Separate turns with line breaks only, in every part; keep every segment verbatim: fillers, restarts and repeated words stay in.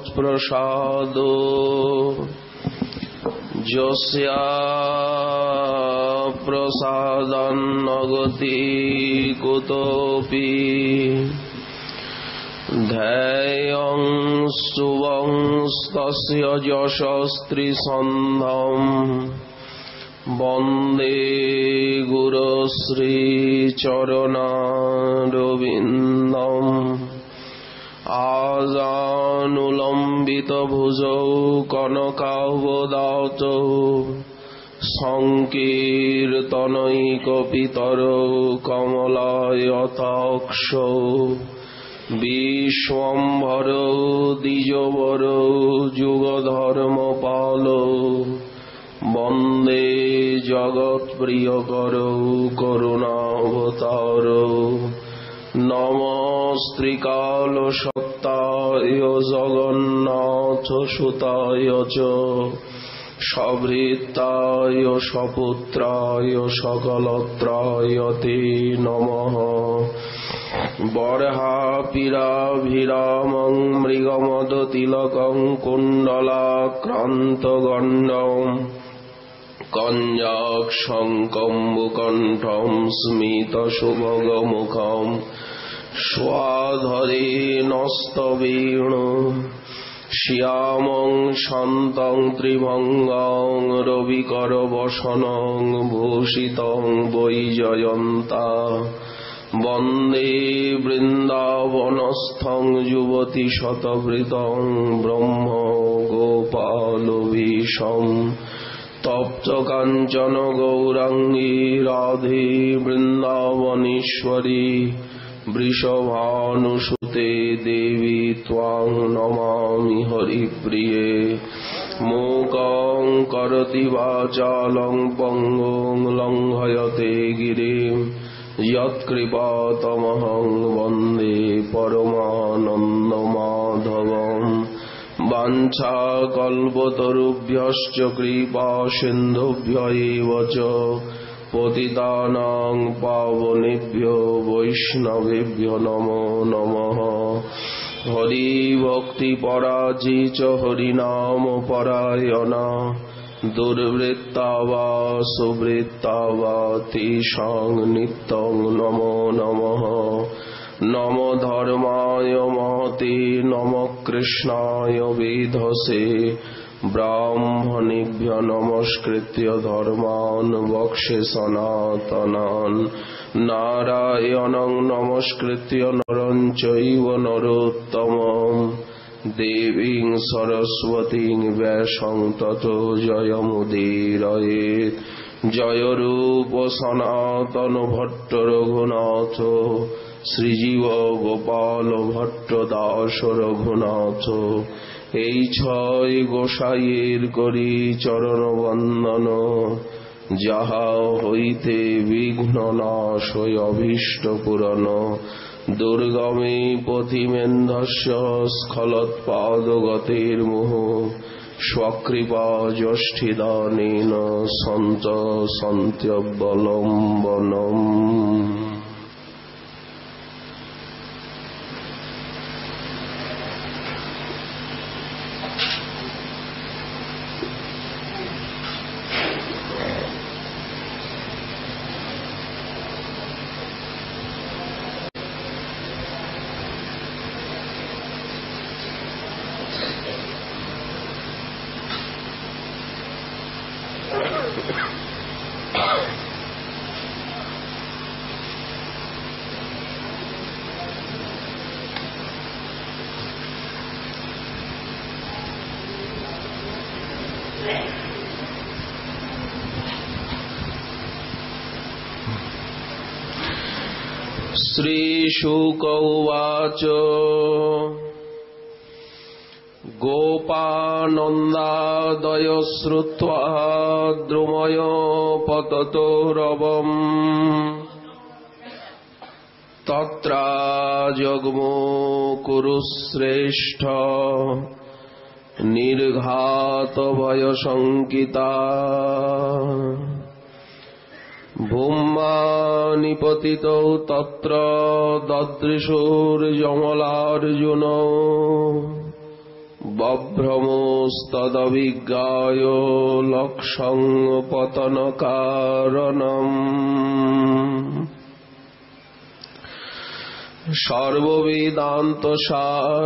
भगवत्प्रसादो यस्या प्रसादान्न गति कुतोऽपि ध्येयं शुभंस्तस्य यशस्त्रिसन्धं वन्दे गुरुश्रीचरणारविन्दम् आजानुलम्बितभुजौ कनकावदातौ संकीर्तनैकपितरौ कमलायताक्षौ विश्वम्भरौ द्विजवरौ जुगधर्मपालौ वन्दे जगत्प्रियकरौ करुणावतारौ नमस्त्रिकालसत्ताय जगन्नाथसुताय च सभृत्ताय सपुत्राय सकलत्राय ते नमः। बर्हापीडाभिरामं मृगमदतिलकं कुण्डलाक्रान्तगण्डं कञ्जाक्षं स्मितसुभगमुखं स्वाधरेणस्तवेणु श्यामं शान्तं त्रिभङ्गं रविकरवसनं भूषितं वैजयन्ता वन्दे वृन्दावनस्थं युवतिशतवृतं ब्रह्म गोपालवेशं तप्तकाञ्चन गौराङ्गी राधे वृन्दावनेश्वरी वृषभानुसुते देवी त्वां नमामि हरिप्रिये। मूकं करोति वाचालं पङ्गुं लङ्घयते गिरिं यत्कृपातमहं वन्दे परमानन्दमाधवम्। वाञ्छाकल्पतरुभ्यश्च कृपा सिन्धुभ्य एव च पतितानां पावनेभ्यो वैष्णवेभ्यो नमो नमः। हरिभक्तिपराजी च हरिनाम परायणा दुर्वृत्ता वा सुवृत्ता वा तेषां नित्यं नमो नमः। नमो धर्माय महते नमो कृष्णाय वेधसे ब्राह्मणेभ्यो नमस्कृत्य धर्मान् वक्षे सनातनान् नारायणं नमस्कृत्य नरं चैव नरोत्तमं देवीं सरस्वतीं व्यासं ततो जयमुदीरयेत्। जय रूप सनातन भट्ट रघुनाथ श्रीजीव गोपाल भट्ट दास रघुनाथ। এই ছয় গোসাইয়ের করি চরণ বন্দন যাহা হইতে বিঘ্ন নাশ হয় অভীষ্ট পূরণ। দুর্গমে পথিমেন্ধস্য স্খলৎপাদগতের মোহ স্বকৃপা যষ্ঠিদানেন সন্ত সন্ত্যবলম্বনম। श्रीशुक उवाच गोपानन्दादय श्रुत्वा द्रुमय पततो रवम् तत्रा जग्मो कुरुश्रेष्ठ निर्घात भयशङ्किता भूमा निपतितौ तत्र ददृशुर्जमलार्जुनौ বভ্রমস্তদভিজ্ঞায় লক্ষং পতন কারণম সর্ববেদান্ত সার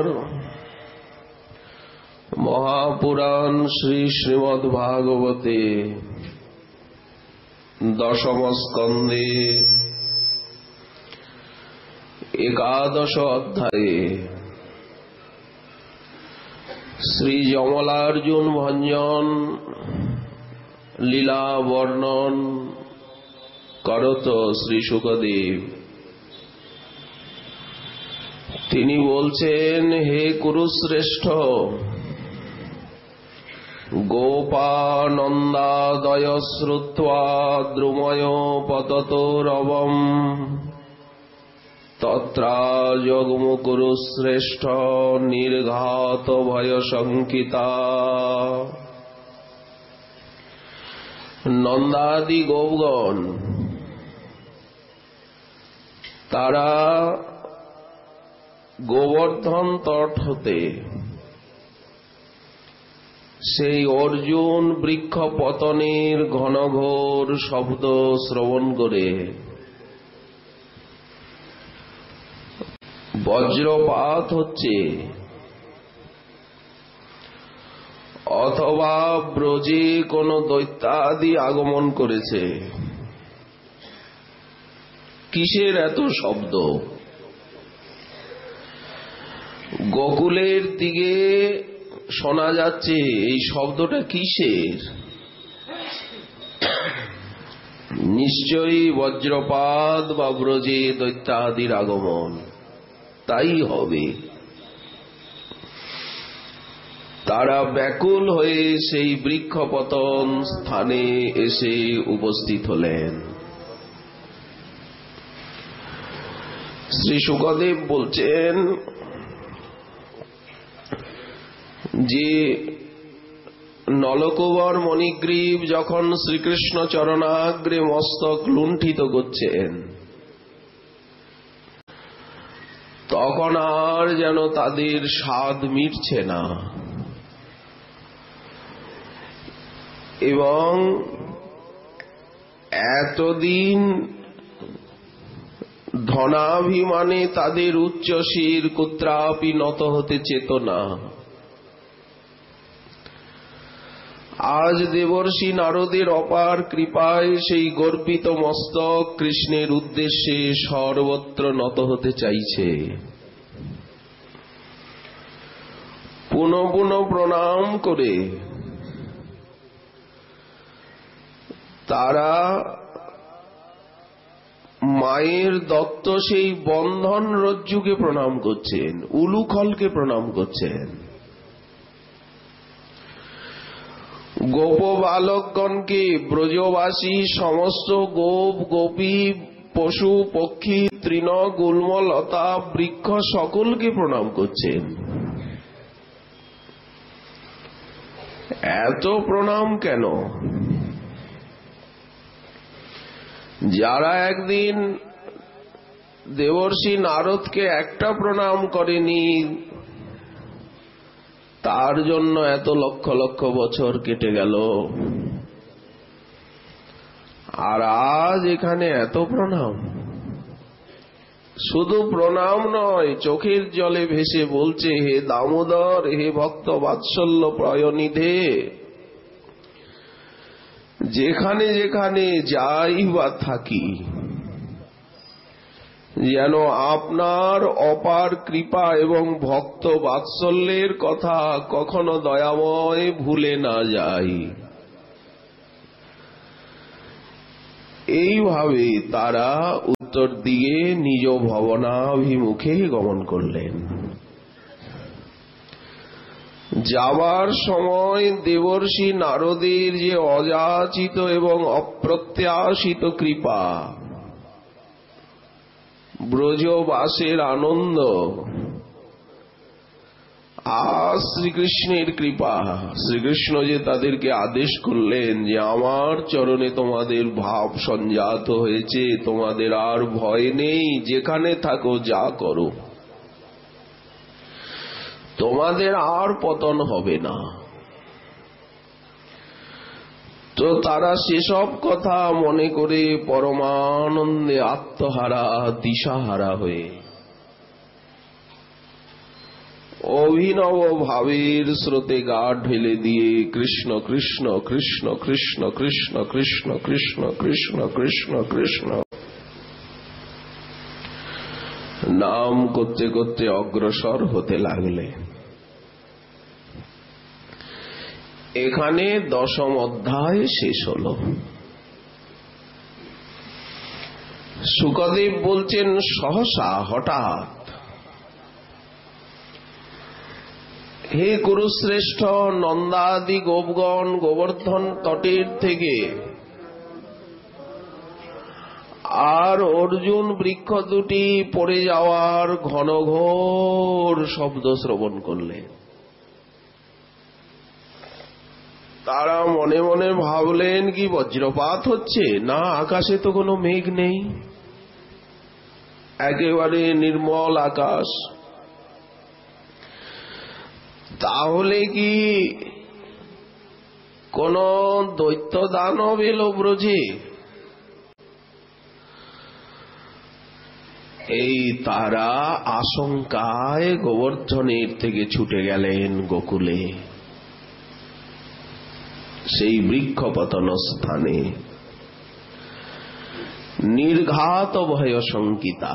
মহাপুরাণ শ্রী শ্রীমদ্ভাগবতে দশম স্কন্ধে একাদশ অধ্যায়ে শ্রী যমলার্জুন ভঞ্জন লীলা বর্ণন করত শ্রী শুকদেব। তিনি বলছেন, হে কুরুশ্রেষ্ঠ, গোপানন্দাদয় শ্রুত্বা দ্রুময় পততোরবম তত্রা জগমুকুরুশ্রেষ্ঠ নির্ঘাত ভয় শঙ্কিতা। নন্দাদি গোপগণ তারা গোবর্ধন তট হতে সেই অর্জুন বৃক্ষ পতনের ঘনঘোর শব্দ শ্রবণ করে বজ্রপাত হচ্ছে, অথবা ব্রজে কোন দৈত্যাদি আগমন করেছে। কিসের এত শব্দ? গোকুলের দিকে শোনা যাচ্ছে, এই শব্দটা কিসের? নিশ্চয়ই বজ্রপাত বা ব্রজে দৈত্যাদির আগমন, তাই হবে। তারা ব্যাকুল হয়ে সেই বৃক্ষপতন স্থানে এসে উপস্থিত হলেন। শ্রী শুকদেব বলছেন যে নলকুবর মণিগ্রীব যখন শ্রীকৃষ্ণ চরণাগ্রে মস্তক লুণ্ঠিত করছেন, তখন আর যেন তাদের স্বাদ মিটছে না, এবং এতদিন ধনাভিমানে তাদের উচ্চ শির কুত্রাপি নত হতে চেতনা, আজ দেবর্ষি নারদের অপার কৃপায় সেই গর্বিত মস্তক কৃষ্ণের উদ্দেশ্যে সর্বত্র নত হতে চাইছে। পুনঃ পুনঃ প্রণাম করে তারা মায়ের দত্ত সেই বন্ধন রজ্জুকে প্রণাম করছেন, উলুখলকে প্রণাম করছেন। গোপ বালকগণকে, ব্রজবাসী সমস্ত গোপ গোপী পশু পক্ষী তৃণ গুল্ম লতা বৃক্ষ সকলকে প্রণাম করছেন। এত প্রণাম কেন? যারা একদিন দেবর্ষি নারদকে একটা প্রণাম করেনি, তার জন্য এত লক্ষ লক্ষ বছর কেটে গেল, আর আজ এখানে এত প্রণাম। শুধু প্রণাম নয়, চোখের জলে ভেসে বলছে, হে দামোদর, হে ভক্ত বাৎসল্য প্রয়নিধে, যেখানে যেখানে যাই বা থাকি, যেন আপনার অপার কৃপা এবং ভক্ত বাৎসল্যের কথা কখনো দয়াময় ভুলে না যাই। এইভাবে তারা উত্তর দিকে নিজ ভবনাভিমুখে গমন করলেন। যাবার সময় দেবর্ষি নারদের যে অযাচিত এবং অপ্রত্যাশিত কৃপা, ব্রজবাসের আনন্দ, আজ শ্রীকৃষ্ণের কৃপা, শ্রীকৃষ্ণ যে তাদেরকে আদেশ করলেন যে আমার চরণে তোমাদের ভাব সঞ্জাত হয়েছে, তোমাদের আর ভয় নেই, যেখানে থাকো যা করো, তোমাদের আর পতন হবে না। তো তারা সেসব কথা মনে করে পরমানন্দে আত্মহারা দিশাহারা হয়ে অভিনব ভাবের স্রোতে গা ঢেলে দিয়ে কৃষ্ণ কৃষ্ণ কৃষ্ণ কৃষ্ণ কৃষ্ণ কৃষ্ণ কৃষ্ণ কৃষ্ণ কৃষ্ণ কৃষ্ণ নাম করতে করতে অগ্রসর হতে লাগলে। এখানে দশম অধ্যায় শেষ হল। শুকদেব বলছেন, সহসা হঠাৎ হে কুরুশ্রেষ্ঠ, নন্দাদি গোপগণ গোবর্ধন তটের থেকে আর অর্জুন বৃক্ষ দুটি পড়ে যাওয়ার ঘনঘোর শব্দ শ্রবণ করলেন। তারা মনে মনে ভাবলেন, কি বজ্রপাত হচ্ছে? না, আকাশে তো কোনো মেঘ নেই, একেবারে নির্মল আকাশ। তাহলে কি কোন দৈত্য দানব এলো ব্রজে? এই তারা আশঙ্কায় গোবর্ধনের থেকে ছুটে গেলেন গোকুলে, সেই বৃক্ষপতন স্থানে, নির্ঘাত ভয় শঙ্কিতা।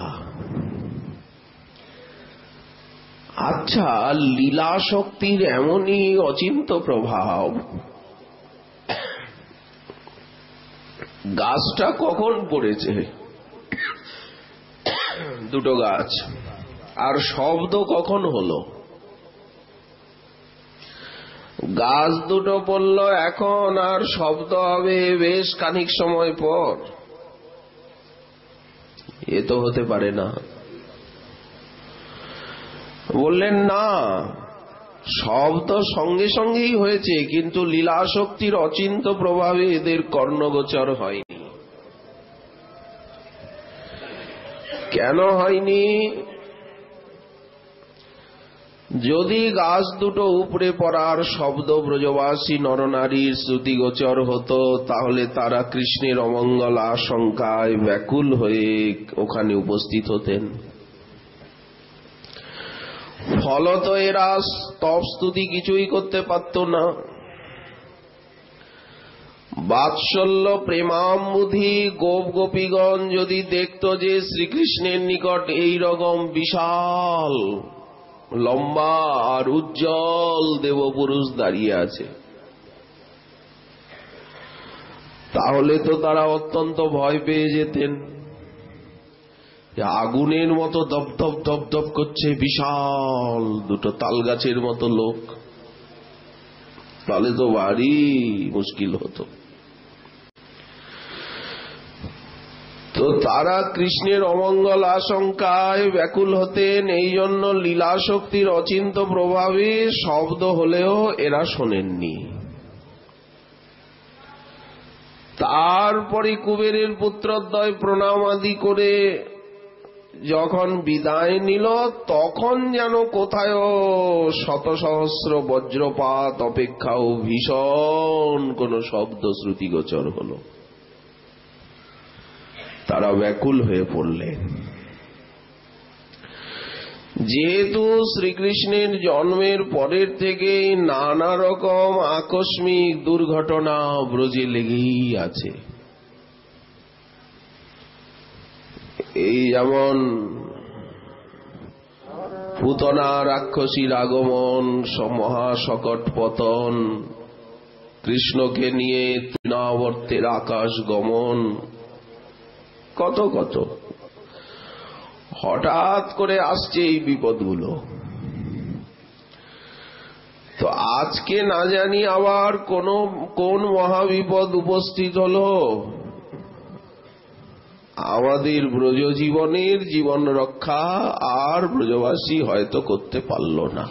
আচ্ছা, লীলা শক্তির এমনই অচিন্ত প্রভাব, গাছটা কখন পড়েছে? দুটো গাছ। আর শব্দ কখন হলো? গাছ দুটো পড়ল এখন, আর শব্দ হবে বেশ খানিক সময় পর। এ তো হতে পারে না। বললেন, না, শব্দ সঙ্গে সঙ্গেই হয়েছে, কিন্তু লীলা শক্তির অচিন্ত প্রভাবে এদের কর্ণগোচর হয়নি। কেন হয়নি? যদি গাছ দুটো উপড়ে পড়ার শব্দ ব্রজবাসী নরনারীর শ্রুতিগোচর হতো, তাহলে তারা কৃষ্ণের অমঙ্গল আশঙ্কায় ব্যাকুল হয়ে ওখানে উপস্থিত হতেন। ফলত এরা স্তব স্তুতি কিছুই করতে পারত না। বাৎসল্য প্রেমাম্বুধি গোপ গোপীগণ যদি দেখত যে শ্রীকৃষ্ণের নিকট এই রকম বিশাল লম্বা আর উজ্জ্বল দেবপুরুষ দাঁড়িয়ে আছে, তাহলে তো তারা অত্যন্ত ভয় পেয়ে যেতেন। আগুনের মতো দপদপ দপদপ করছে বিশাল দুটো তাল গাছের মতো লোক, তাহলে তো ভারী মুশকিল হতো। তো তারা কৃষ্ণের অমঙ্গল আশঙ্কায় ব্যাকুল হতেন। এই জন্য লীলা শক্তির অচিন্ত প্রভাবে শব্দ হলেও এরা শোনেননি। তারপরে কুবেরের পুত্রদ্বয় প্রণাম আদি করে যখন বিদায় নিল, তখন যেন কোথায় শত সহস্র বজ্রপাত অপেক্ষাও ভীষণ কোন শব্দ শ্রুতিগোচর হল। তারা ব্যাকুল হয়ে পড়লেন। যেহেতু শ্রীকৃষ্ণের জন্মের পরের থেকে নানা রকম আকস্মিক দুর্ঘটনা ব্রজে লেগেই আছে। এই যেমন পুতনা রাক্ষসীর আগমন, মহাসকট পতন, কৃষ্ণকে নিয়ে তৃণাবর্তের আকাশ গমন, কত কত হঠাৎ করে আসছে এই বিপদগুলো। তো আজকে না জানি আবার কোন কোন মহাবিপদ উপস্থিত হলো। আমাদের ব্রজ জীবনের জীবন রক্ষা আর ব্রজবাসী হয়তো করতে পারল না।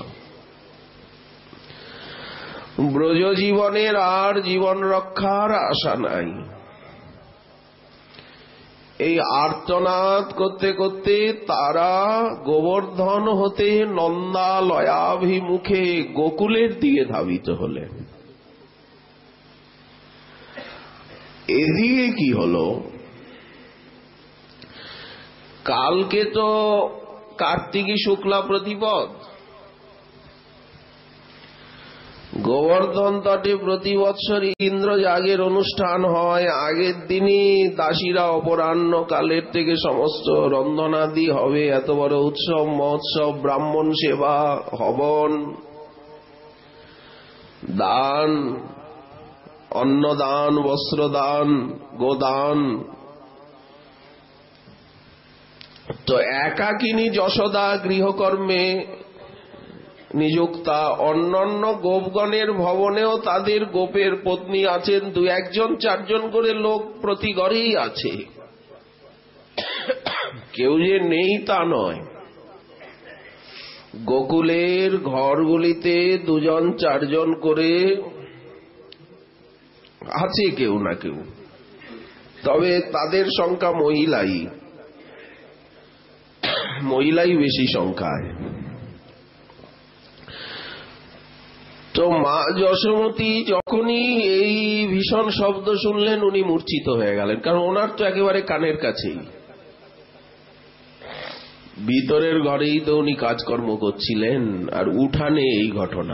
ব্রজ জীবনের আর জীবন রক্ষার আশা নাই। এই আর্তনাদ করতে করতে তারা গোবর্ধন হতে নন্দালয়াভিমুখে গোকুলের দিকে ধাবিত হলেন। এদিকে কি হলো, কালকে তো কার্তিকী শুক্লা প্রতিপদ, গোবর্ধন তটে প্রতি বৎসর ইন্দ্রযাগের অনুষ্ঠান হয়। আগের দিনই দাসীরা অপরাহ্ন কালের থেকে সমস্ত রন্ধনাদি হবে। এত বড় উৎসব মহোৎসব, ব্রাহ্মণ সেবা, হবন, দান, অন্নদান, বস্ত্রদান, গোদান। তো একাকিনী যশোদা গৃহকর্মে নিযুক্তা, অন্যান্য গোপগণের ভবনেও তাদের গোপের পত্নী আছেন, দু একজন চারজন করে লোক প্রতি ঘরেই আছে। কেউ যে নেই তা নয়, গোকুলের ঘরগুলিতে দুজন চারজন করে আছে কেউ না কেউ, তবে তাদের সংখ্যা মহিলাই মহিলাই বেশি সংখ্যায়। তো মা যশোমতী যখনই এই ভীষণ শব্দ শুনলেন উনি মূর্ছিত হয়ে গেলেন, কারণ ওনার তো একেবারে কানের কাছেই, ভিতরের ঘরেই তো উনি কাজকর্ম করছিলেন, আর উঠানে এই ঘটনা।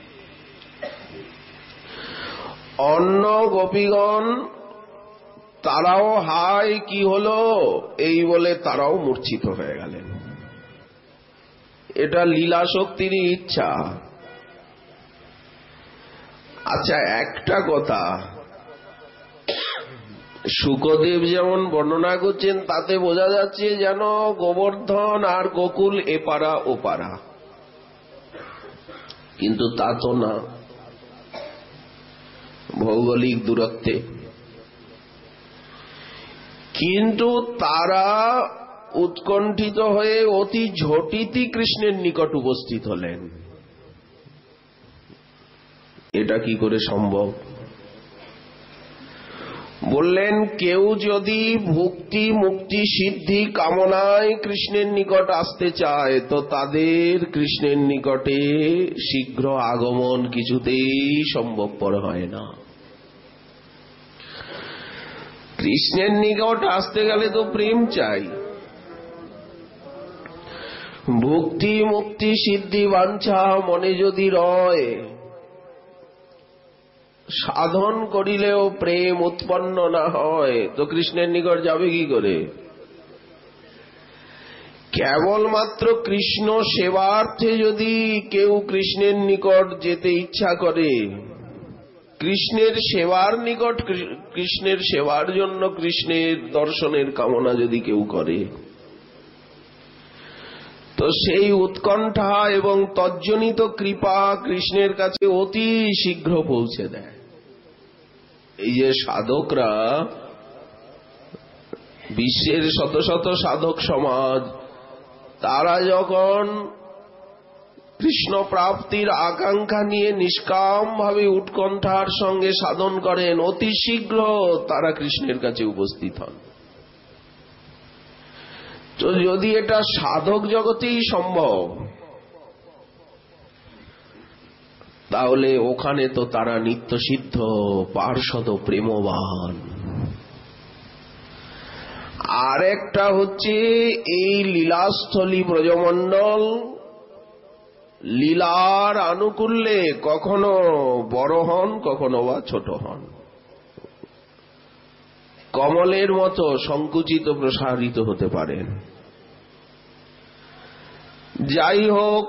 অন্য গোপীগণ তারাও হাই কি হলো এই বলে তারাও মূর্ছিত হয়ে গেলেন। এটা লীলা শক্তির ইচ্ছা। আচ্ছা, একটা কথা, শুকদেব যেমন বর্ণনা করছেন তাতে বোঝা যাচ্ছে যেন গোবর্ধন আর গোকুল এপারা ওপারা, কিন্তু তা তো না, ভৌগোলিক দূরত্বে। কিন্তু তারা উৎকণ্ঠিত হয়ে অতি ঝটিতি কৃষ্ণের নিকট উপস্থিত হলেন। এটা কি করে সম্ভব? বললেন, কেউ যদি ভুক্তি মুক্তি সিদ্ধি কামনায় কৃষ্ণের নিকট আসতে চায় তো তাদের কৃষ্ণের নিকটে শীঘ্র আগমন কিছুতেই সম্ভবপর হয় না। কৃষ্ণের নিকট আসতে গেলে তো প্রেম চাই, ভুক্তি মুক্তি সিদ্ধি বাঞ্ছা মনে যদি রয়, সাধন করিলেও প্রেম উৎপন্ন না হয় তো কৃষ্ণের নিকট যাবে কি করে? কেবলমাত্র কৃষ্ণ সেবার্থে যদি কেউ কৃষ্ণের নিকট যেতে ইচ্ছা করে, কৃষ্ণের সেবার নিকট কৃষ্ণের সেবার জন্য কৃষ্ণের দর্শনের কামনা যদি কেউ করে, তো সেই উৎকণ্ঠা এবং তজ্জনিত কৃপা কৃষ্ণের কাছে অতি শীঘ্র পৌঁছে দেয়। এই যে সাধকরা, বিশ্বের শত শত সাধক সমাজ, তারা যখন কৃষ্ণ প্রাপ্তির আকাঙ্ক্ষা নিয়ে নিষ্কাম ভাবে উৎকণ্ঠার সঙ্গে সাধন করেন, অতি শীঘ্র তারা কৃষ্ণের কাছে উপস্থিত হন। তো যদি এটা সাধক জগতেই সম্ভব, তাহলে ওখানে তো তারা নিত্যসিদ্ধ পার্ষদ প্রেমবান। আর একটা হচ্ছে এই লীলাস্থলী ব্রজমণ্ডল, লীলার আনুকূল্যে কখনো বড় হন কখনো বা ছোট হন, কমলের মতো সংকুচিত প্রসারিত হতে পারেন। যাই হোক,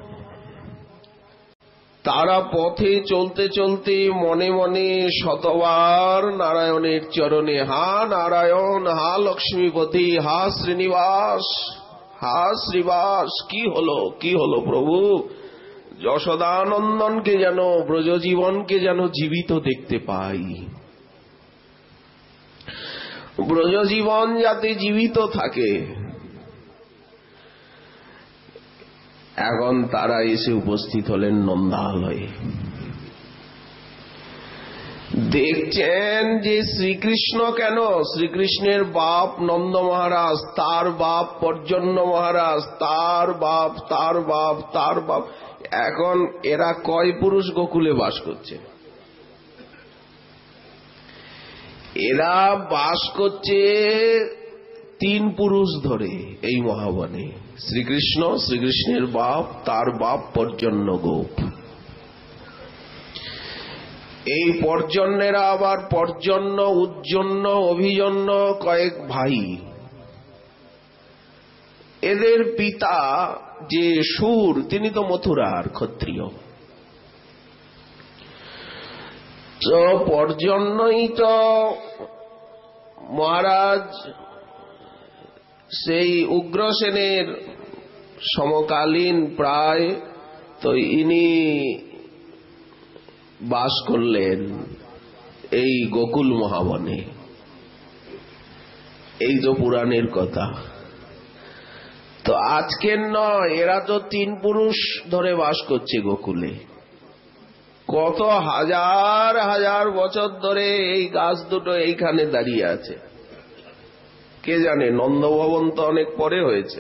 তারা পথে চলতে চলতে মনে মনে শতবার নারায়ণের চরণে, হা নারায়ণ, হা লক্ষ্মীপতি, হা শ্রীনিবাস, হা শ্রীবাস, কি হলো কি হলো প্রভু, যশোদানন্দনকে যেন, ব্রজজীবনকে যেন জীবিত দেখতে পাই, ব্রজজীবন যাতে জীবিত থাকে। এখন তারা এসে উপস্থিত হলেন নন্দালয়ে। দেখছেন যে শ্রীকৃষ্ণ কেন, শ্রীকৃষ্ণের বাপ নন্দ মহারাজ, তার বাপ পর্জন্য মহারাজ, তার বাপ তার বাপ তার বাপ, এখন এরা কয় পুরুষ গোকুলে বাস করছে? এরা বাস করছে তিন পুরুষ ধরে এই মহাবনে। শ্রীকৃষ্ণ, শ্রীকৃষ্ণের বাপ, তার বাপ পর্জন্য গোপ। এই পর্জন্যেরা আবার পর্জন্য, উজ্জন্য, অভিজন্য কয়েক ভাই। এদের পিতা যে সুর, তিনি তো মথুরার ক্ষত্রিয়। তো পর্জন্যই তো মহারাজ সেই উগ্রসেনের সমকালীন প্রায়, তো ইনি বাস করলেন এই গোকুল মহাবনে। এই তো পুরাণের কথা। তো আজকের নয়, এরা তো তিন পুরুষ ধরে বাস করছে গোকুলে। কত হাজার হাজার বছর ধরে এই গাছ দুটো এইখানে দাঁড়িয়ে আছে কে জানে। নন্দভবন তো অনেক পরে হয়েছে।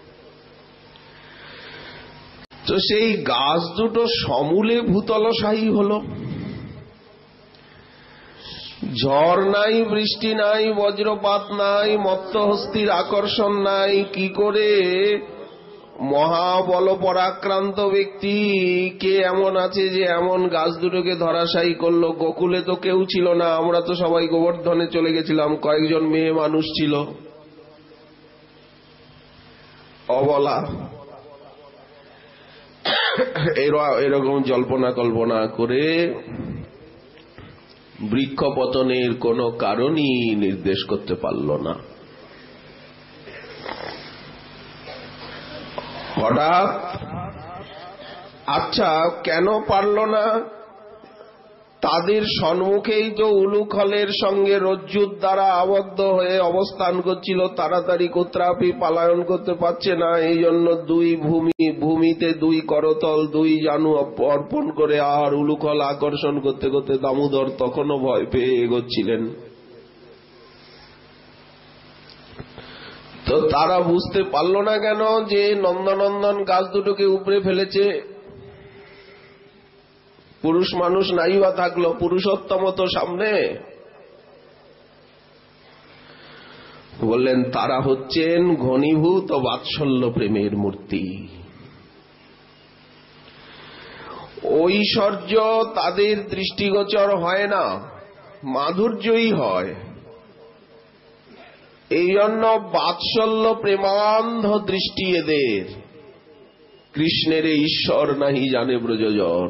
তো সেই গাছ দুটো সমূলে ভূতলশায়ী হলো। ঝড় নাই, বৃষ্টি নাই, বজ্রপাত নাই, মত্তহস্তির আকর্ষণ নাই। কি করে মহাবল পরাক্রান্ত ব্যক্তি কে এমন আছে যে এমন গাছ দুটোকে ধরাশায়ী করলো? গোকুলে তো কেউ ছিল না, আমরা তো সবাই গোবর্ধনে চলে গেছিলাম, কয়েকজন মেয়ে মানুষ ছিল, অবলা। এরকম জল্পনা কল্পনা করে বৃক্ষ পতনের কোন কারণই নির্দেশ করতে পারল না। হঠাৎ, আচ্ছা কেন পারল না? তাদের সম্মুখেই তো উলুখলের সঙ্গে রজ্জুর দ্বারা আবদ্ধ হয়ে অবস্থান করছিল, তাড়াতাড়ি কোত্রাপি পালায়ন করতে পারছে না। এই জন্য দুই ভূমি ভূমিতে দুই করতল, দুই জানু অর্পণ করে আর উলুখল আকর্ষণ করতে করতে দামোদর তখনও ভয় পেয়ে এগোচ্ছিলেন। তো তারা বুঝতে পারল না কেন যে নন্দনন্দন গাছ দুটোকে উপড়ে ফেলেছে? পুরুষ মানুষ নাই বা থাকলো, পুরুষোত্তম তো সামনে। বললেন তারা হচ্ছেন ঘনীভূত বাৎসল্য প্রেমের মূর্তি। ঐশ্বর্য তাদের দৃষ্টিগোচর হয় না, মাধুর্যই হয়। এই জন্য বাৎসল্য প্রেমান্ধ দৃষ্টি এদের। কৃষ্ণের ঈশ্বর নাহি জানে ব্রজজন,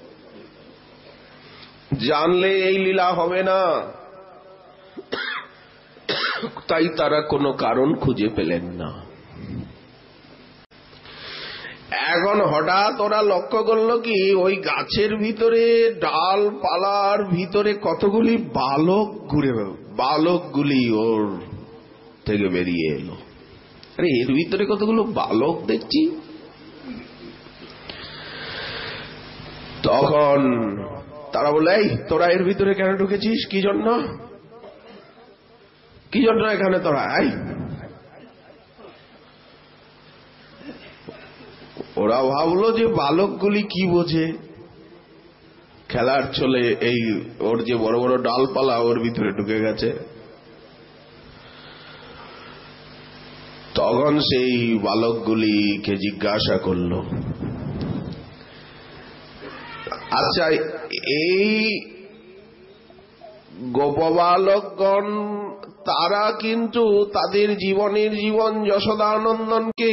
জানলে এই লীলা হবে না। তাই তারা কোনো কারণ খুঁজে পেলেন না। এখন হঠাৎ ওরা লক্ষ্য করল কি, ওই গাছের ভিতরে ডাল পালার ভিতরে কতগুলি বালক ঘুরে, বালকগুলি ওর থেকে বেরিয়ে এলো। আরে এর ভিতরে কতগুলো বালক দেখছি। তখন তারা বলে, এই তোরা এর ভিতরে কেন ঢুকেছিস? কি জন্য কি জন্য এখানে তোরা? এই ওরা ভাবলো যে বালকগুলি কি বোঝে, খেলার চলে এই ওর যে বড় বড় ডালপালা ওর ভিতরে ঢুকে গেছে। তখন সেই বালকগুলিকে জিজ্ঞাসা করল, আচ্ছা এই গোপবালকগণ তারা কিন্তু তাদের জীবনের জীবন যশোদানন্দনকে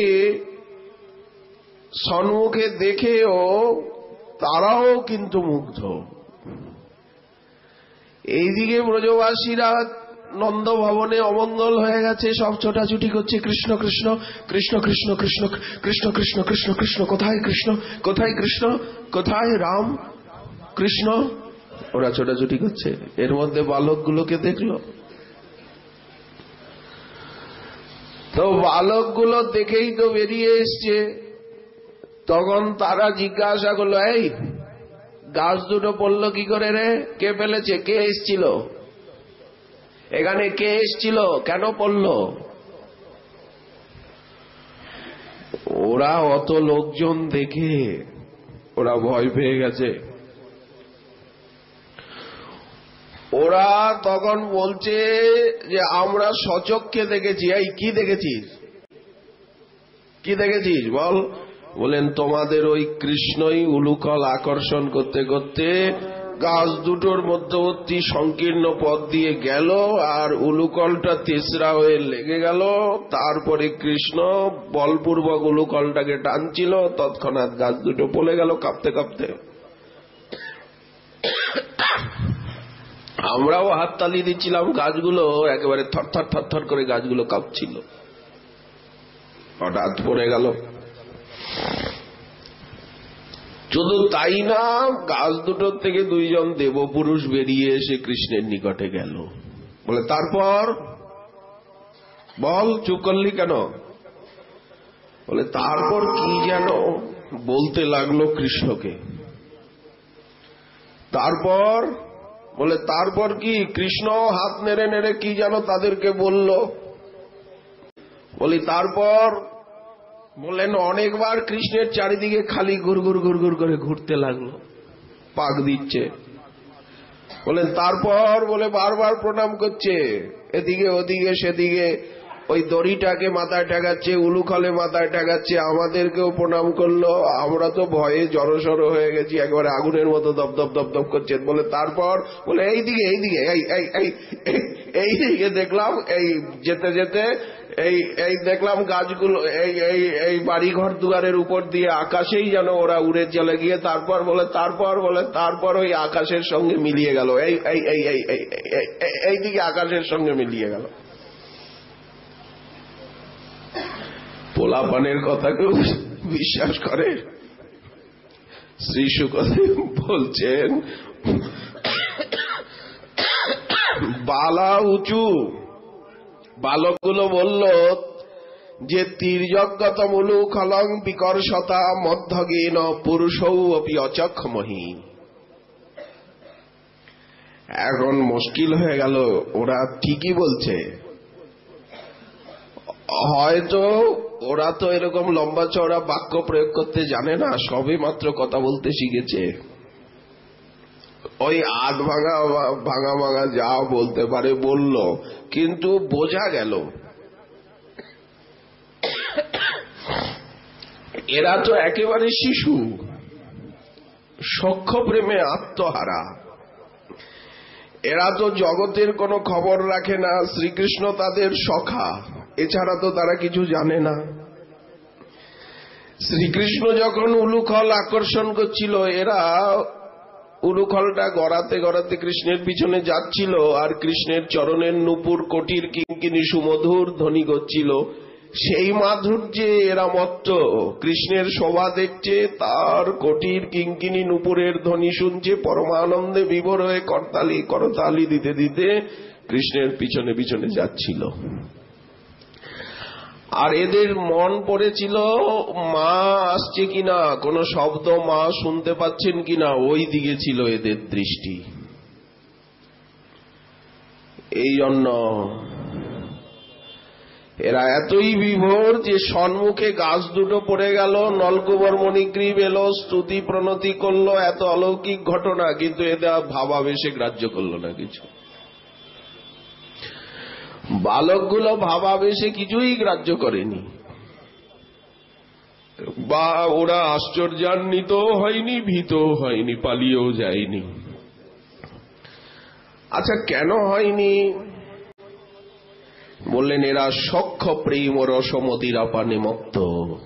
সম্মুখে দেখেও তারাও কিন্তু মুগ্ধ। এইদিকে ব্রজবাসীরা নন্দ ভবনে অমঙ্গল হয়ে গেছে, সব ছোটাছুটি করছে, কৃষ্ণ কৃষ্ণ কৃষ্ণ কৃষ্ণ কৃষ্ণ কৃষ্ণ কৃষ্ণ কৃষ্ণ কৃষ্ণ, কোথায় কৃষ্ণ, কোথায় কৃষ্ণ, কোথায় রাম কৃষ্ণ, ওরা ছোটাছুটি করছে। এর মধ্যে বালকগুলোকে দেখলো। তো বালকগুলো দেখেই তো বেরিয়ে এসছে। তখন তারা জিজ্ঞাসা করলো, এই গাছ দুটো পড়লো কি করে রে? কে ফেলেছে? কে এসছিল এখানে? কে এসছিল? কেন পড়লো? ওরা অত লোকজন দেখে ওরা ভয় পেয়ে গেছে। ওরা তখন বলছে যে আমরা সচক্ষে দেখেছি। এই কি দেখেছিস? কি দেখেছিস বল? বলেন তোমাদের ওই কৃষ্ণই উলুকল আকর্ষণ করতে করতে গাছ দুটোর মধ্যবর্তী সংকীর্ণ পথ দিয়ে গেল, আর উলুকলটা তেসরা হয়ে লেগে গেল। তারপরে কৃষ্ণ বলপূর্বক উলুকলটাকে টানছিল, তৎক্ষণাৎ গাছ দুটো পড়ে গেল কাঁপতে কাঁপতে। আমরাও হাততালি দিচ্ছিলাম, গাছগুলো একেবারে থরথর থরথর করে গাছগুলো কাঁপছিল। হঠাৎ পড়ে গেল। শুধু তাই না, গাছ দুটোর থেকে দুইজন দেবপুরুষ বেরিয়ে এসে কৃষ্ণের নিকটে গেল। বলে তারপর বল, চুপ করলি কেন? বলে তারপর কি যেন বলতে লাগলো কৃষ্ণকে। তারপর বলে তারপর কি? কৃষ্ণ হাত নেড়ে নেড়ে কি যেন তাদেরকে বলল। বলি তারপর? বললেন অনেকবার কৃষ্ণের চারিদিকে খালি ঘুর ঘুর ঘুর ঘুর করে ঘুরতে লাগলো, পাক দিচ্ছে। বলেন তারপর? বলে বারবার প্রণাম করছে, এদিকে ওদিকে সেদিকে, ওই দড়িটাকে মাথায় ঠেকাচ্ছে, উলুখলে মাথায় ঠেকাচ্ছে, আমাদেরকেও প্রণাম করলো। আমরা তো ভয়ে জড়সড় হয়ে গেছি, একবারে আগুনের মতো দপদপ দপদপ করছে। বলে তারপর? বলে এইদিকে এইদিকে এই এই এই দিকে দেখলাম, এই যেতে যেতে এই এই দেখলাম গাছগুলো এই এই এই বাড়িঘর দুয়ারের উপর দিয়ে আকাশেই যেন ওরা উড়ে চলে গিয়ে। তারপর? বলে তারপর? বলে তারপর ওই আকাশের সঙ্গে মিলিয়ে গেল, এই এই এই এই এইদিকে আকাশের সঙ্গে মিলিয়ে গেল। পোলাপানের কথা কেউ বিশ্বাস করে? শ্রী শুকদেব বলছেন বালা উঁচু। বালকগুলো বলল যে তীর্যজ্ঞত মুলু খলং বিকর্ষতা মধ্যগেন পুরুষৌ অপি অচক্ষমহি। এখন মুশকিল হয়ে গেল, ওরা ঠিকই বলছে। হয়তো ওরা তো এরকম লম্বা চওড়া বাক্য প্রয়োগ করতে জানে না, সবে মাত্র কথা বলতে শিখেছে। ওই আধ ভাঙা ভাঙা ভাঙা যা বলতে পারে বলল, কিন্তু বোঝা গেল এরা তো একেবারে শিশু, সখ্য প্রেমে আত্মহারা। এরা তো জগতের কোনো খবর রাখে না, শ্রীকৃষ্ণ তাদের সখা, এছাড়া তো তারা কিছু জানে না। শ্রীকৃষ্ণ যখন উলুখল আকর্ষণ করছিল, এরা উলুখলটা গড়াতে গড়াতে কৃষ্ণের পিছনে যাচ্ছিল, আর কৃষ্ণের চরণের নূপুর কোটির কিঙ্কিনি সুমধুর ধ্বনি করছিল। সেই মাধুর্যে এরা মত্ত। কৃষ্ণের শোভা দেখছে, তার কোটির কিঙ্কিনি নূপুরের ধ্বনি শুনছে, পরমানন্দে বিভোর হয়ে করতালি করতালি দিতে দিতে কৃষ্ণের পিছনে পিছনে যাচ্ছিল। আর এদের মন পড়েছিল মা আসছে কিনা, কোন শব্দ মা শুনতে পাচ্ছেন কিনা, ওই দিকে ছিল এদের দৃষ্টি। এই জন্য এরা এতই বিভোর যে সম্মুখে গাছ দুটো পড়ে গেল, নলকুবর মণিগ্রীব এলো, স্তুতি প্রণতি করলো, এত অলৌকিক ঘটনা, কিন্তু এদের ভাবাবেশে গ্রাহ্য করলো না কিছু। বালকগুলো ভাবাবেশে কিছুই গ্রাহ্য করেনি, বা ওরা আশ্চর্যান্বিত হয়নি, ভীত হয়নি, পালিয়েও যায়নি। আচ্ছা কেন হয়নি? বললেন এরা সখ্য প্রেম রসমতির আপানে মত্ত,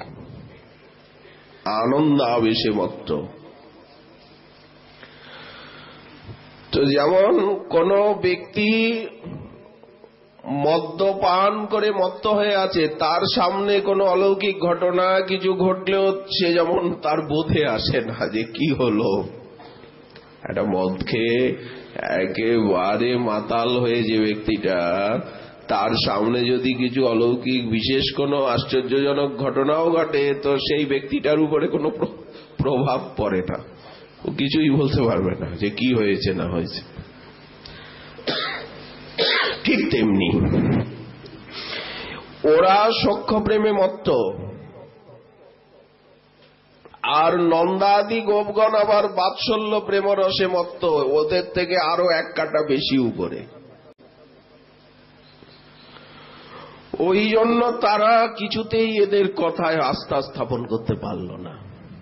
আনন্দ আবেশে মত্ত। তো যেমন কোন ব্যক্তি মদ্যপান করে মত্ত হয়ে আছে, তার সামনে কোনো অলৌকিক ঘটনা কিছু ঘটলেও সে যেমন তার বোধে আসে না যে কি হলো। একটা মদ খেয়ে একেবারে মাতাল হয়ে যে ব্যক্তিটা, তার সামনে যদি কিছু অলৌকিক বিশেষ কোনো আশ্চর্যজনক ঘটনাও ঘটে, তো সেই ব্যক্তিটার উপরে কোনো প্রভাব পড়ে না। ও কিছুই বলতে পারবে না যে কি হয়েছে না হয়েছে। ঠিক তেমনি ওরা সখ্য প্রেমে মত্ত, আর নন্দাদি গোপগণ আবার বাৎসল্য প্রেমরসে মত্ত, ওদের থেকে আরো এক কাটা বেশি উপরে। ওই জন্য তারা কিছুতেই এদের কথায় আস্থা স্থাপন করতে পারল না।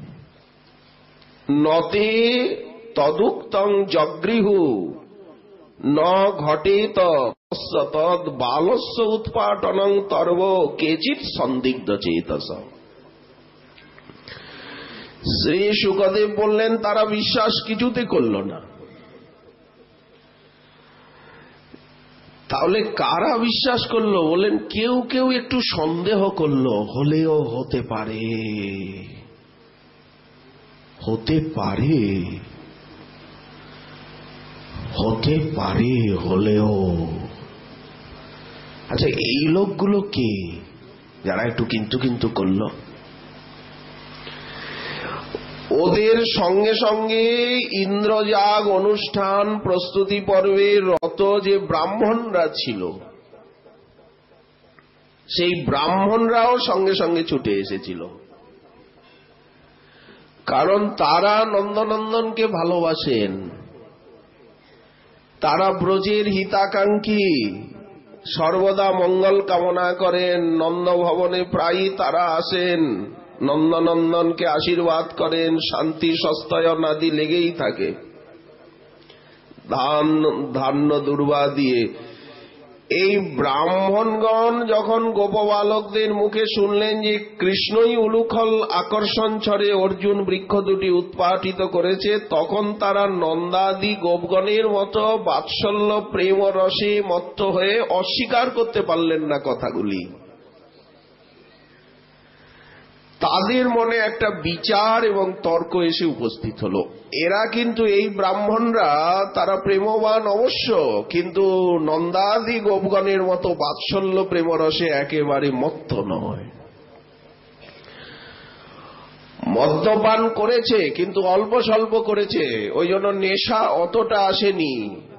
নতে তদুক্তং জগৃহু ন ঘটেত তদ বালস্য উৎপাটনং তর্ব কেচিৎ সন্দিগ্ধ চেতস। শ্রী শুকদেব বললেন তারা বিশ্বাস কিছুতে করল না। তাহলে কারা বিশ্বাস করলো? বলেন কেউ কেউ একটু সন্দেহ করলো, হলেও হতে পারে, হতে পারে, হতে পারে, হলেও। আচ্ছা, এই লোকগুলো কে যারা একটু কিন্তু কিন্তু করলো? ওদের সঙ্গে সঙ্গে ইন্দ্রযাগ অনুষ্ঠান প্রস্তুতি পর্বে রত যে ব্রাহ্মণরা ছিল, সেই ব্রাহ্মণরাও সঙ্গে সঙ্গে ছুটে এসেছিল। কারণ তারা নন্দনন্দনকে ভালোবাসেন, তারা ব্রজের হিতাকাঙ্ক্ষী, সর্বদা মঙ্গল কামনা করেন। নন্দভবনে প্রায়ই তারা আসেন, নন্দনন্দনকে আশীর্বাদ করেন, শান্তি সস্তায়ন আদি লেগেই থাকে, ধান ধান্য দুর্বা দিয়ে। এই ব্রাহ্মণগণ যখন গোপবালকদের মুখে শুনলেন যে কৃষ্ণই উলুখল আকর্ষণ ছড়ে অর্জুন বৃক্ষ দুটি উৎপাটিত করেছে, তখন তারা নন্দাদি গোপগণের মতো বাৎসল্য প্রেম রসে মত্ত হয়ে অস্বীকার করতে পারলেন না কথাগুলি। তাদের মনে একটা বিচার এবং তর্ক এসে উপস্থিত হলো। এরা কিন্তু এই ব্রাহ্মণরা তারা প্রেমবান অবশ্য, কিন্তু নন্দাদি গোপগণের মতো বাৎসল্য প্রেমরসে একেবারে মত্ত নয়। মদ্যপান করেছে কিন্তু অল্প স্বল্প করেছে, ওই জন্য নেশা অতটা আসেনি।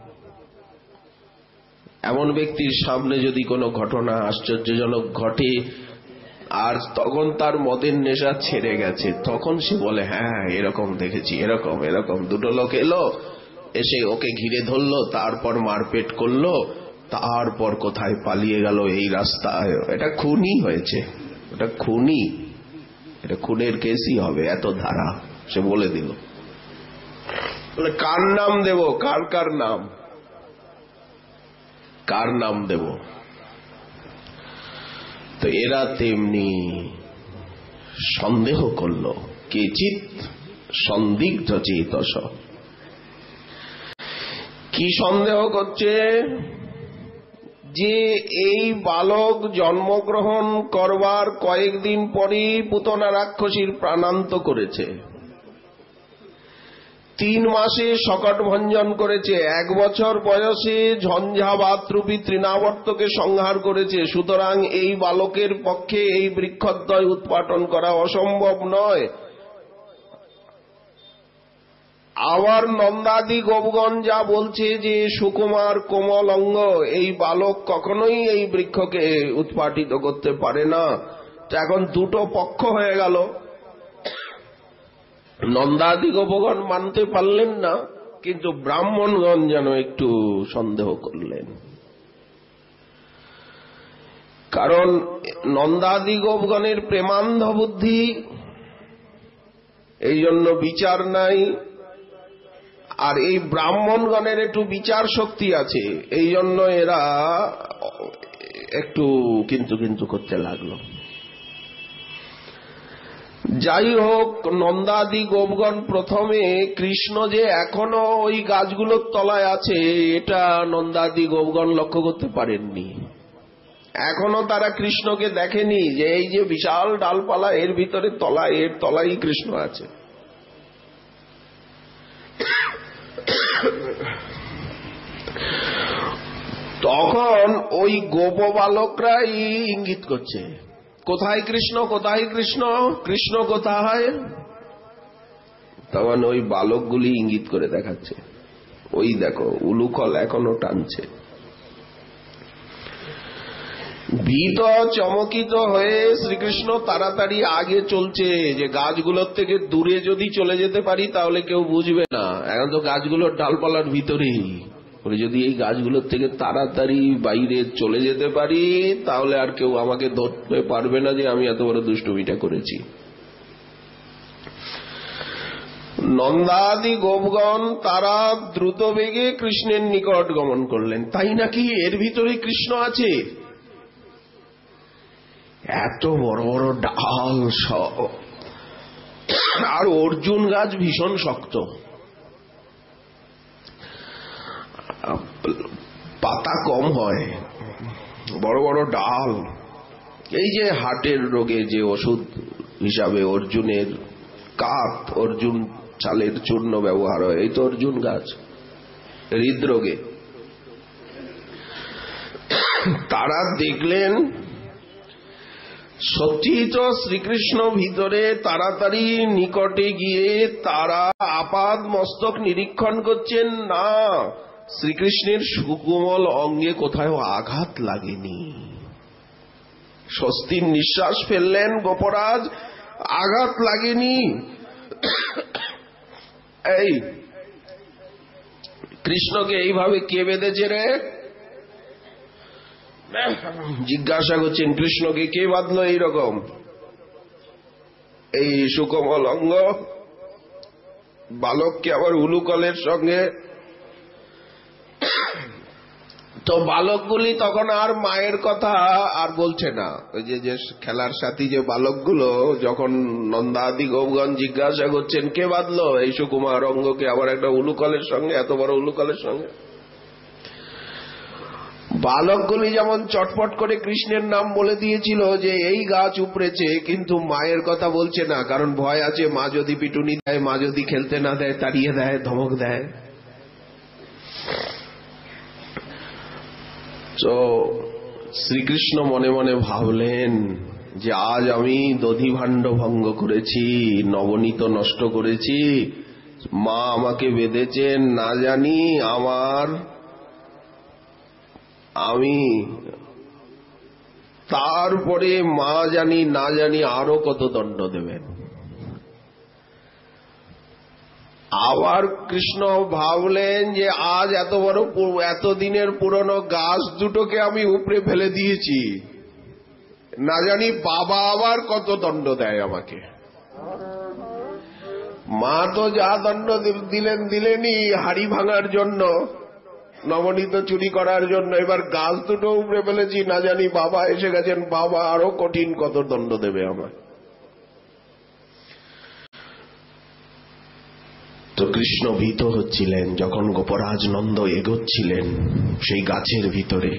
এমন ব্যক্তির সামনে যদি কোনো ঘটনা আশ্চর্যজনক ঘটে আর তখন তার মদের নেশা ছেড়ে গেছে, তখন সে বলে হ্যাঁ এরকম দেখেছি, এরকম এরকম দুটো লোক এলো, এসে ওকে ঘিরে ধরলো, তারপর মারপেট করলো, তারপর কোথায় পালিয়ে গেল এই রাস্তায়। এটা খুনই হয়েছে, এটা খুনই, এটা খুনের কেসই হবে, এত ধারা সে বলে দিল। বলে কার নাম দেব, কার কার নাম, কার নাম দেব? তো এরা তেমনি সন্দেহ করল, কেচিৎ সন্দিগ্ধ চেতস। কি সন্দেহ করছে? যে এই বালক জন্মগ্রহণ করবার কয়েকদিন পরই পুতনা রাক্ষসীর প্রাণান্ত করেছে, তিন মাসে শকট ভঞ্জন করেছে, এক বছর বয়সে ঝঞ্ঝাবাতরূপী তৃণাবর্তকে সংহার করেছে। সুতরাং এই বালকের পক্ষে এই বৃক্ষদ্বয় উৎপাটন করা অসম্ভব নয়। আবার নন্দাদি গোপগণ যা বলছে যে সুকুমার কোমল অঙ্গ, এই বালক কখনোই এই বৃক্ষকে উৎপাটিত করতে পারে না। এখন দুটো পক্ষ হয়ে গেল। নন্দাদি গোপগণ মানতে পারলেন না, কিন্তু ব্রাহ্মণগণ যেন একটু সন্দেহ করলেন। কারণ নন্দাদি গোপগণের প্রেমান্ধ বুদ্ধি, এই জন্য বিচার নাই। আর এই ব্রাহ্মণগণের একটু বিচার শক্তি আছে, এই জন্য এরা একটু কিন্তু কিন্তু করতে লাগলো। যাই হোক, নন্দাদি গোপগণ প্রথমে কৃষ্ণ যে এখনো ওই গাছগুলোর তলায় আছে এটা নন্দাদি গোপগণ লক্ষ্য করতে পারেননি। এখনো তারা কৃষ্ণকে দেখেনি যে এই যে বিশাল ডালপালা, এর ভিতরে তলায়, এর তলায় কৃষ্ণ আছে। তখন ওই গোপ বালকরাই ইঙ্গিত করছে, কোথায় কৃষ্ণ, কোথায় কৃষ্ণ, কৃষ্ণ কোথায়? তখন ওই বালকগুলি ইঙ্গিত করে দেখাচ্ছে, ওই দেখো উলুকল এখনো টানছে। ভীত চমকিত হয়ে শ্রীকৃষ্ণ তাড়াতাড়ি আগে চলছে যে গাছগুলোর থেকে দূরে যদি চলে যেতে পারি তাহলে কেউ বুঝবে না, এখন তো গাছগুলোর ডালপালার ভিতরেই, যদি এই গাছগুলোর থেকে তাড়াতাড়ি বাইরে চলে যেতে পারি তাহলে আর কেউ আমাকে ধরতে পারবে না যে আমি এত বড় দুষ্টুমিটা করেছি। নন্দাদি গোপগণ তারা দ্রুত বেগে কৃষ্ণের নিকট গমন করলেন। তাই নাকি? এর ভিতরে কৃষ্ণ আছে? এত বড় বড় ডাল সব, আর অর্জুন গাছ ভীষণ শক্ত, পাতা কম হয়, বড় বড় ডাল। এই যে হার্টের রোগে যে ওষুধ হিসাবে অর্জুনের কাঠ, অর্জুন চালের চূর্ণ ব্যবহার হয়, এই তো অর্জুন গাছ হৃদরোগে। তারা দেখলেন সত্যি তো শ্রীকৃষ্ণ ভিতরে, তাড়াতাড়ি নিকটে গিয়ে তারা আপাদ মস্তক নিরীক্ষণ করছেন, না শ্রীকৃষ্ণের সুকোমল অঙ্গে কোথাও আঘাত লাগেনি। স্বস্তির নিঃশ্বাস ফেললেন গোপরাজ, আঘাত লাগেনি। এই কৃষ্ণকে এইভাবে কে বেঁধেছে রে? জিজ্ঞাসা করছেন কৃষ্ণকে কে বাঁধলো এইরকম এই সুকোমল অঙ্গ? বালককে আবার উলুকলের সঙ্গে। তো বালকগুলি তখন আর মায়ের কথা আর বলছে না। ওই যে যে খেলার সাথী যে বালকগুলো, যখন নন্দাদি গোপগণ জিজ্ঞাসা করছেন কে বাঁধলো এই সুকুমার অঙ্গকে আবার একটা উলুকলের সঙ্গে, এত বড় উলুকলের সঙ্গে, বালকগুলি যেমন চটপট করে কৃষ্ণের নাম বলে দিয়েছিল যে এই গাছ উপড়েছে, কিন্তু মায়ের কথা বলছে না, কারণ ভয় আছে মা যদি পিটুনি দেয়, মা যদি খেলতে না দেয়, তাড়িয়ে দেয়, ধমক দেয়। তো শ্রীকৃষ্ণ মনে মনে ভাবলেন যে আজ আমি দধিভাণ্ড ভঙ্গ করেছি, নবনীত নষ্ট করেছি, মা আমাকে বেঁধেছেন, না জানি আমার আমি তারপরে মা জানি না জানি আরো কত দণ্ড দেবেন। আবার কৃষ্ণ ভাবলেন যে আজ এত বড় এত দিনের পুরনো গাছ দুটোকে আমি উপড়ে ফেলে দিয়েছি, না জানি বাবা আবার কত দণ্ড দেয় আমাকে। মা তো যা দণ্ড দিলেন দিলেনই হাড়ি ভাঙার জন্য, নবনীত চুরি করার জন্য, এবার গাছ দুটো উপড়ে ফেলেছি, না জানি বাবা এসে গেছেন, বাবা আরো কঠিন কত দণ্ড দেবে আমার। তো কৃষ্ণ ভীত হচ্ছিলেন যখন গোপরাজ নন্দ এগোচ্ছিলেন সেই গাছের ভিতরে।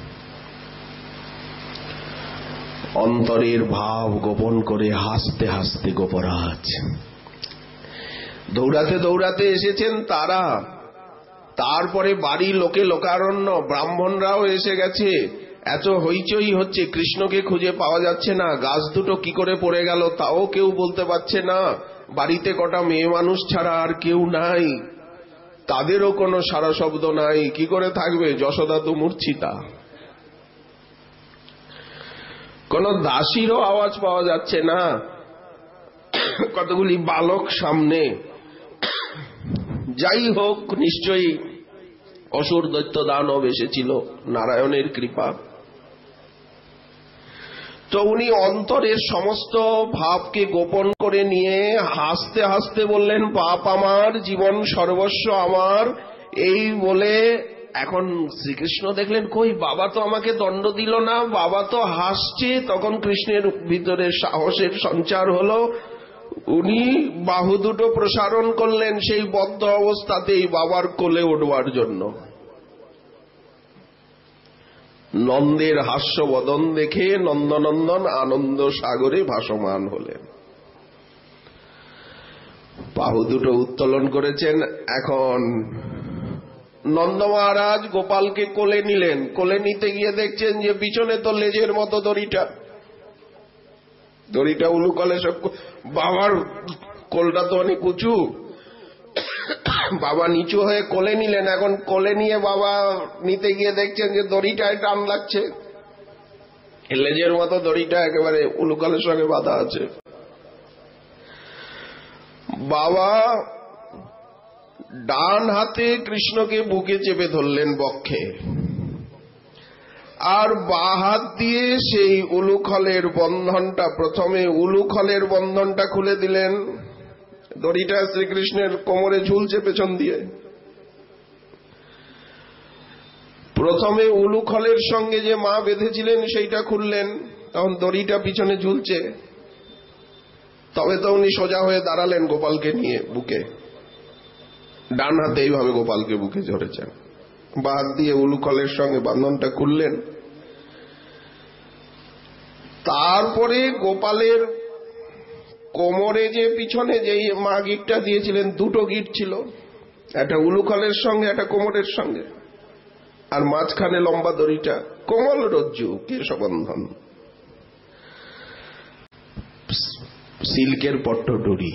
অন্তরের ভাব গোপন করে হাসতে হাসতে গোপরাজ দৌড়াতে দৌড়াতে এসেছেন তারা। তারপরে বাড়ি লোকে লোকারণ্য, ব্রাহ্মণরাও এসে গেছে, এত হইচই হচ্ছে, কৃষ্ণকে খুঁজে পাওয়া যাচ্ছে না, গাছ দুটো কি করে পড়ে গেল তাও কেউ বলতে পারছে না, বাড়িতে কটা মেয়ে মানুষ ছাড়া আর কেউ নাই, তাদেরও কোনো সারা শব্দ নাই, কি করে থাকবে? যশোদা তো মূর্ছিতা। কোন দাসীরও আওয়াজ পাওয়া যাচ্ছে না, কতগুলি বালক সামনে। যাই হোক, নিশ্চয়ই অসুর দৈত্য দানব এসেছিল, নারায়ণের কৃপা। তো উনি অন্তরের সমস্ত ভাবকে গোপন করে নিয়ে হাসতে হাসতে বললেন, পাপ আমার, জীবন সর্বস্ব আমার, এই বলে এখন শ্রীকৃষ্ণ দেখলেন কই বাবা তো আমাকে দণ্ড দিল না, বাবা তো হাসছে। তখন কৃষ্ণের ভিতরে সাহসের সঞ্চার হলো, উনি বাহু দুটো প্রসারণ করলেন সেই বদ্ধ অবস্থাতেই বাবার কোলে উঠবার জন্য। নন্দের হাস্যবদন দেখে নন্দনন্দন আনন্দ সাগরে ভাসমান হলেন। বাহু দুটো উত্তোলন করেছেন। এখন নন্দ মহারাজ গোপালকে কোলে নিলেন। কোলে নিতে গিয়ে দেখছেন যে পিছনে তো লেজের মতো দড়িটা, দড়িটা উলুকলে সব বাবার কোলটা তো অনেক উঁচু, বাবা নিচু হয়ে কোলে নিলেন। এখন কোলে নিয়ে বাবা নিতে গিয়ে দেখছেন যে দড়িটায় টান লাগছে, লেজের মতো দড়িটা একেবারে উলুকালের সঙ্গে বাঁধা আছে। বাবা ডান হাতে কৃষ্ণকে বুকে চেপে ধরলেন বক্ষে, আর বাঁ হাত দিয়ে সেই উলুখলের বন্ধনটা, প্রথমে উলুখলের বন্ধনটা খুলে দিলেন। দড়িটা শ্রীকৃষ্ণের কোমরে ঝুলছে পেছন দিয়ে। প্রথমে উলুখলের সঙ্গে যে মা বেঁধেছিলেন সেইটা খুললেন, তখন দড়িটা পিছনে ঝুলছে। তবে তো উনি সোজা হয়ে দাঁড়ালেন গোপালকে নিয়ে বুকে, ডান হাতে এইভাবে গোপালকে বুকে ধরেছেন, বাঁ হাত দিয়ে উলুখলের সঙ্গে বাঁধনটা খুললেন। তারপরে গোপালের কোমরে যে পিছনে যে মা গিঁটটা দিয়েছিলেন, দুটো গিঁট ছিল, একটা উলুখলের সঙ্গে একটা কোমরের সঙ্গে, আর মাঝখানে লম্বা দড়িটা, কোমল রজ্জু কেশবন্ধন, সিল্কের পট্টডুরি।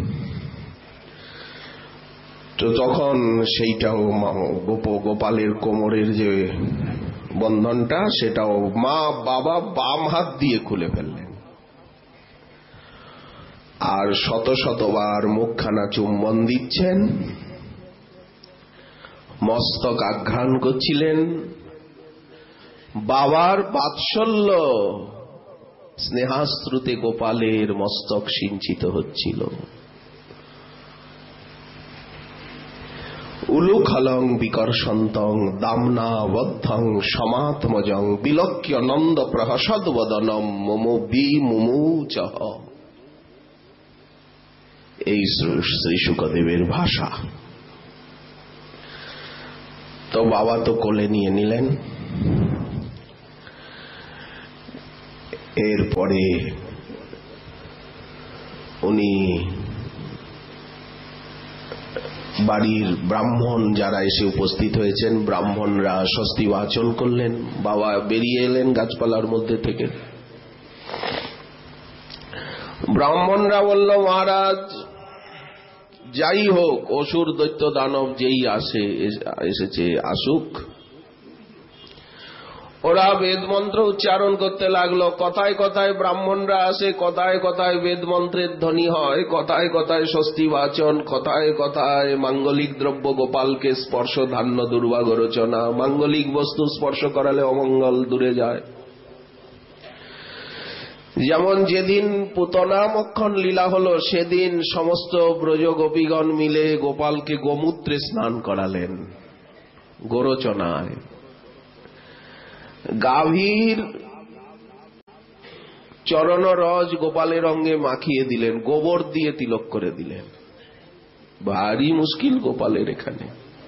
তো তখন সেইটাও গোপ গোপালের কোমরের যে বন্ধনটা, সেটাও মা বাবা বাম হাত দিয়ে খুলে ফেললেন, আর শত শতবার মুখখানা চুম্বন দিচ্ছেন, মস্তক আঘ্রাণ করছিলেন। বাবার বাৎসল্য স্নেহাশ্রুতে গোপালের মস্তক সিঞ্চিত হচ্ছিল। উলুখলং বিকর্ষন্তং দামনা বদ্ধং সমাত্মজং বিলক্ষ্য নন্দ প্রহসদ্বদনম মমো বিমুমুচঃ। এই শ্রী শুকদেবের ভাষা। তো বাবা তো কোলে নিয়ে নিলেন। এরপরে উনি বাড়ির ব্রাহ্মণ যারা এসে উপস্থিত হয়েছেন, ব্রাহ্মণরা স্বস্তি বাচন করলেন। বাবা বেরিয়ে এলেন গাছপালার মধ্যে থেকে। ব্রাহ্মণরা বলল, মহারাজ যাই হোক, অসুর দৈত্য দানব যেই আসে এসেছে আসুক। ওরা বেদ মন্ত্র উচ্চারণ করতে লাগলো। কথায় কথায় ব্রাহ্মণরা আসে, কথায় কথায় বেদ মন্ত্রের ধ্বনি হয়, কথায় কথায় স্বস্তি বাচন, কথায় কথায় মাঙ্গলিক দ্রব্য গোপালকে স্পর্শ, ধান্য দুর্ভাগ রচনা। মাঙ্গলিক বস্তু স্পর্শ করালে অমঙ্গল দূরে যায়। যেমন যেদিন পুতনা মক্ষণ লীলা হলো, সেদিন সমস্ত ব্রজ গোপীগণ মিলে গোপালকে গোমূত্রে স্নান করালেন, গোরচনায়। গাভীর চরণ রজ গোপালের অঙ্গে মাখিয়ে দিলেন, গোবর দিয়ে তিলক করে দিলেন। ভারী মুশকিল গোপালের এখানে।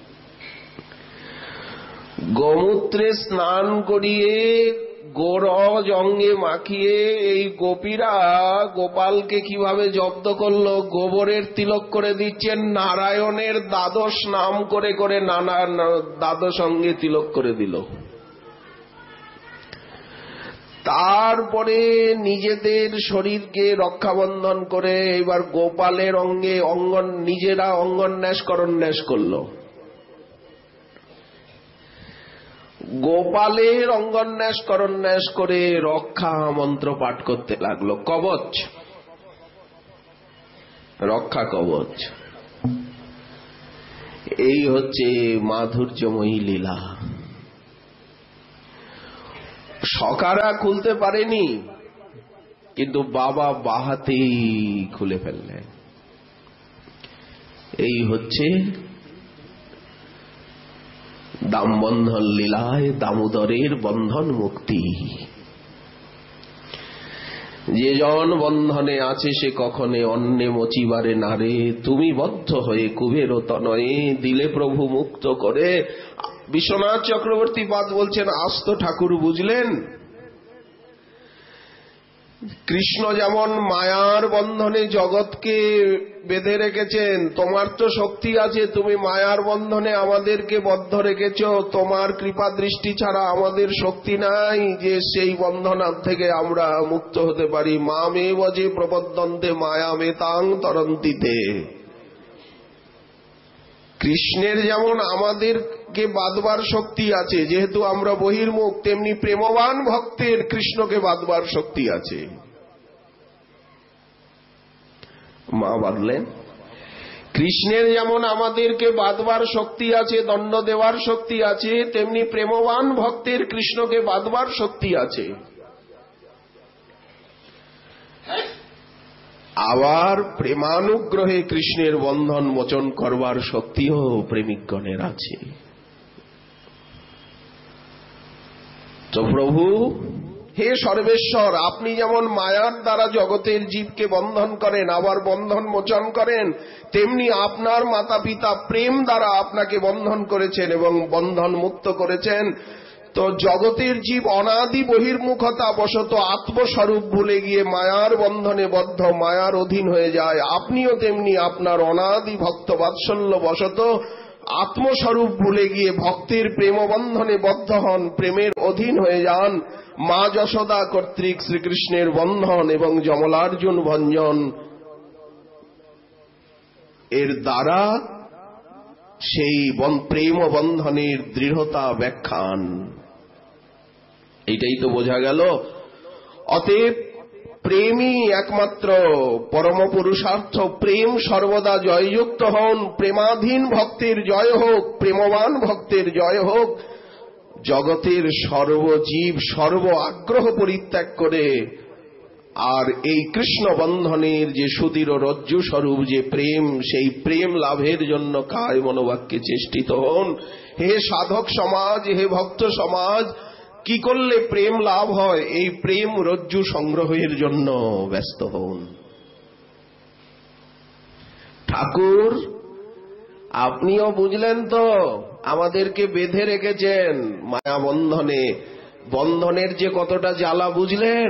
গোমূত্রে স্নান করিয়ে গোরজ অঙ্গে মাখিয়ে এই গোপীরা গোপালকে কিভাবে জব্দ করলো, গোবরের তিলক করে দিচ্ছেন, নারায়ণের দ্বাদশ নাম করে করে নানা দ্বাদশ অঙ্গে তিলক করে দিল। তারপরে নিজেদের শরীরকে রক্ষাবন্ধন করে এবার গোপালের অঙ্গে অঙ্গন, নিজেরা অঙ্গন্যাস করন্যাস করল। গোপালের অঙ্গন্যাস করন্যাস করে রক্ষা মন্ত্র পাঠ করতে লাগলো। কবচ, রক্ষা কবচ। এই হচ্ছে মাধুর্যময়ী লীলা। সকারা খুলতে পারেনি, কিন্তু বাবা বাহাতেই খুলে ফেললেন। এই হচ্ছে দামবন্ধন লীলায় দামোদরের বন্ধন মুক্তি। যে জন বন্ধনে আছে সে কখনে অন্যে মচিবারে নারে, তুমি বদ্ধ হয়ে কুবের তনয়ে দিলে প্রভু মুক্ত করে। বিশ্বনাথ চক্রবর্তী পাদ বলছেন, আস্ত ঠাকুর বুঝলেন কৃষ্ণ যেমন মায়ার বন্ধনে জগৎকে বেঁধে রেখেছেন, তোমার তো শক্তি আছে, তুমি মায়ার বন্ধনে আমাদেরকে বদ্ধ রেখেছ, তোমার কৃপা দৃষ্টি ছাড়া আমাদের শক্তি নাই যে সেই বন্ধন থেকে আমরা মুক্ত হতে পারি। মামে বজে প্রবদ্ধন্তে মায়া মেতাং তরন্তিতে। কৃষ্ণের যেমন আমাদেরকে বাঁধবার শক্তি আছে, যেহেতু আমরা বহির্মুখ, তেমনি প্রেমবান ভক্তের কৃষ্ণকে বাঁধবার শক্তি আছে। মা বাঁধলেন, কৃষ্ণের যেমন আমাদেরকে বাঁধবার শক্তি আছে, দণ্ড দেওয়ার শক্তি আছে, তেমনি প্রেমবান ভক্তের কৃষ্ণকে বাঁধবার শক্তি আছে। আবার প্রেমানুগ্রহে কৃষ্ণের বন্ধন মোচন করবার শক্তিও প্রেমিকগণের আছে। তো প্রভু, হে সর্বেশ্বর, আপনি যেমন মায়ার দ্বারা জগতের জীবকে বন্ধন করেন, আবার বন্ধন মোচন করেন, তেমনি আপনার মাতা পিতা প্রেম দ্বারা আপনাকে বন্ধন করেছেন এবং বন্ধন মুক্ত করেছেন। তো জগতের জীব অনাদি বহির্মুখতা বশত আত্মস্বরূপ ভুলে গিয়ে মায়ার বন্ধনে বদ্ধ, মায়ার অধীন হয়ে যায়। আপনিও তেমনি আপনার অনাদি ভক্ত বাৎসল্য বশত আত্মস্বরূপ ভুলে গিয়ে ভক্তের প্রেম বন্ধনে বদ্ধ হন, প্রেমের অধীন হয়ে যান। মা যশোদা কর্তৃক শ্রীকৃষ্ণের বন্ধন এবং যমলার্জুন ভঞ্জন এর দ্বারা সেই প্রেম বন্ধনের দৃঢ়তা ব্যাখ্যান। এইটাই তো বোঝা গেল। অতএব প্রেমই একমাত্র পরম পুরুষার্থ। প্রেম সর্বদা জয়যুক্ত হন। প্রেমাধীন ভক্তের জয় হোক, প্রেমবান ভক্তের জয় হোক। জগতের সর্বজীব সর্ব আগ্রহ পরিত্যাগ করে আর এই কৃষ্ণ বন্ধনের যে সুদৃঢ় রজ্জু স্বরূপ যে প্রেম, সেই প্রেম লাভের জন্য কায় মনোবাক্যে চেষ্টিত হন। হে সাধক সমাজ, হে ভক্ত সমাজ, কি করলে প্রেম লাভ হয়, এই প্রেম রজ্জু সংগ্রহের জন্য ব্যস্ত হন। ঠাকুর, আপনিও বুঝলেন তো, আমাদেরকে বেঁধে রেখেছেন মায়া বন্ধনে। বন্ধনের যে কতটা জ্বালা বুঝলেন?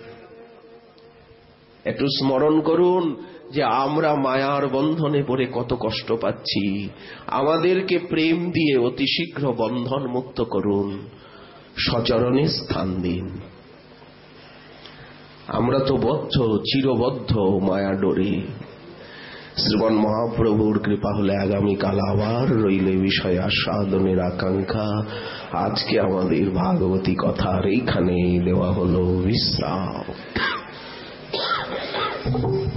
একটু স্মরণ করুন যে আমরা মায়ার বন্ধনে পড়ে কত কষ্ট পাচ্ছি। আমাদেরকে প্রেম দিয়ে অতি শীঘ্র বন্ধন মুক্ত করুন, সচরণে স্থান দিন। আমরা তো বদ্ধ, চিরবদ্ধ মায়া ডোরে। শ্রীমন মহাপ্রভুর কৃপা হলে আগামীকাল আবার রইলে বিষয় আস্বাদনের আকাঙ্ক্ষা। আজকে আমাদের ভাগবতী কথার এইখানেই দেওয়া হলো বিশ্রাম।